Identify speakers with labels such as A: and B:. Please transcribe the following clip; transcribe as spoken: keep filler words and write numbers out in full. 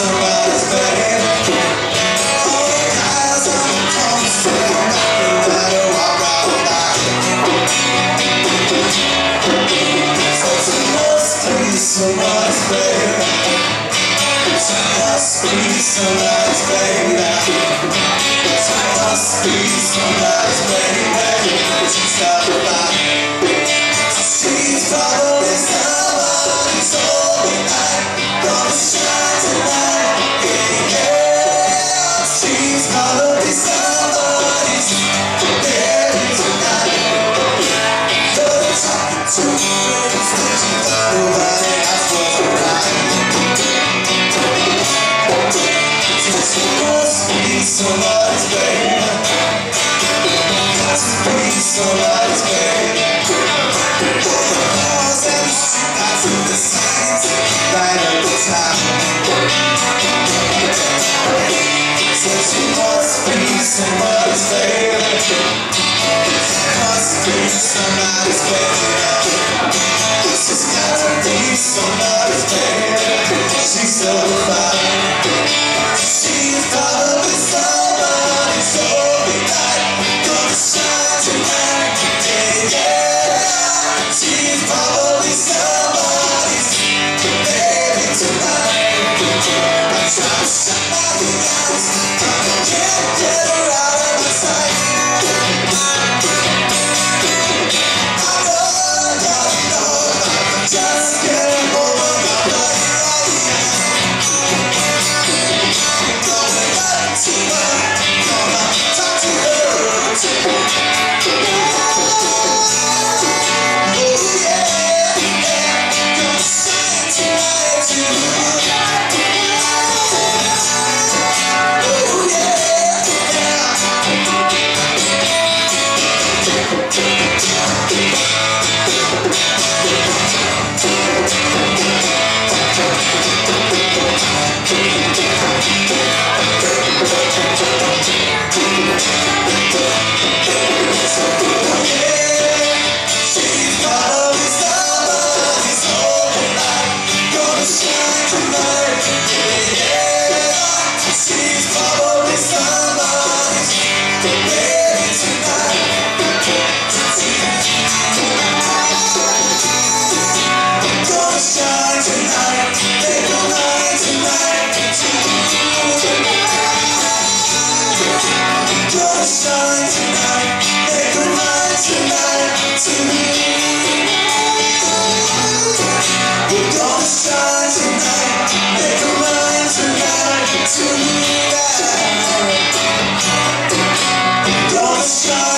A: somebody's baby. All the guys on the corner say nothing that I walk out back. So she must be somebody's baby. She must be somebody's baby. She must be somebody's baby. She's got a body. She's probably somebody's holy night. Gonna shine tonight, yeah, yeah. She's probably somebody's baby tonight. You're talking to friends, nobody else was right. She must be somebody's baby. Got to be somebody's baby. Somebody's baby. Must be somebody's baby. She's got to be somebody's baby. She's so fine. She's probably somebody's holy night. Gonna shine tonight, yeah, yeah. She's probably somebody's baby tonight. I'm trying to shut my eyes, but I can't get her out of my sight. I know, I gotta know, I'm just getting over my body right now. I'm going up to her, gonna talk to her too. Oh yeah, yeah, gonna shine tonight too. Shine tonight, make her mine tonight tonight. We're gonna shine tonight, make her mine tonight tonight. We're gonna shine.